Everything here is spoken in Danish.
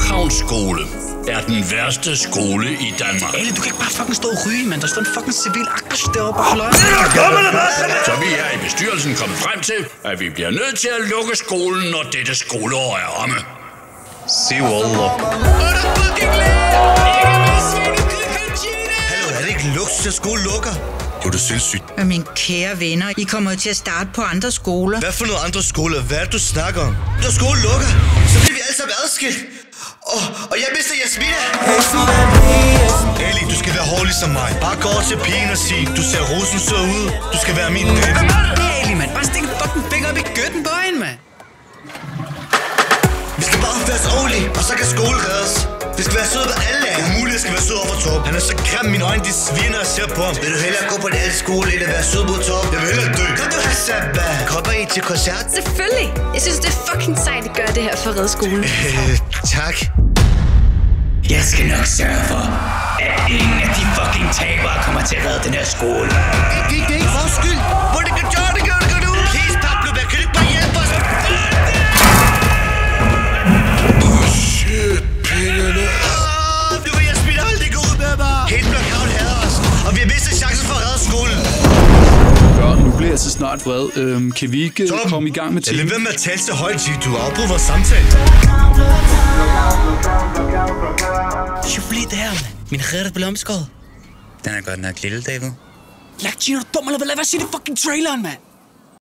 Nordhavns skole er den værste skole i Danmark. Ale, du kan ikke bare fucking stå og ryge, mand. Der står en fucking civil akkurat deroppe og holder øje. Så vi er i bestyrelsen kommet frem til, at vi bliver nødt til at lukke skolen, når dette skoleår er omme. Se wallah. Hallo, er det ikke luksus, at skole lukker? Jo, det er sindssygt. Men mine kære venner, I kommer jo til at starte på andre skoler. Hvad for nogle andre skoler? Hvad er det, du snakker om? Når skole lukker, så bliver vi alle sammen adskilt. Og jeg mister Jasmina. Ali, du skal være hård ligesom mig. Bare gå over til pigen og sige, du ser rosensød ud. Du skal være min date. Ali, mand. Bare stik en fucking finger op i gøtten på hende, mand. Vi skal bare opføre os ordentligt, og så kan skole reddes. Vi skal være søde på alle af. Umuligt, jeg skal være sød over for Torben. Han er så grim, mine øjne de sviner og ser på ham. Vil du hellere gå på en anden skole, end at være sød på Torben? Jeg vil hellere dø. Kan du have sabba? Kommer I til koncert? Selvfølgelig. Jeg synes, det er fucking sejt at gøre det her for at redde skolen. Tak. Jeg skal nok sørge for, at ingen af de fucking tabere kommer til at redde den her skole. Det er ikke vores skyld. Hvor det kan gøre, det gør du. Please, Pablo, kan du ikke bare hjælpe os? Shit, pengene. Nu vil Jasmina aldrig gå ud med mig. Helt blokkout hader os, og vi har mistet chancen for at redde skolen. Børn, nu bliver jeg så snart vred. Kan vi ikke komme i gang med Jeg ting? vil være med at tale så højt, G. Du afbryder vores samtale. Sjov lige der, mand. Min rette blomskåret. Den er godt nok lille, David. Lagt Gino, du dum eller hvad? Lad være sige det fucking traileren, mand.